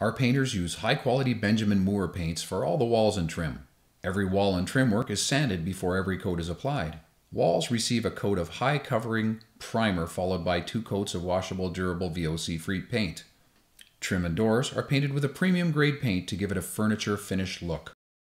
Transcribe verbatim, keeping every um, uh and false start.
Our painters use high-quality Benjamin Moore paints for all the walls and trim. Every wall and trim work is sanded before every coat is applied. Walls receive a coat of high-covering primer followed by two coats of washable, durable V O C-free paint. Trim and doors are painted with a premium-grade paint to give it a furniture finish look.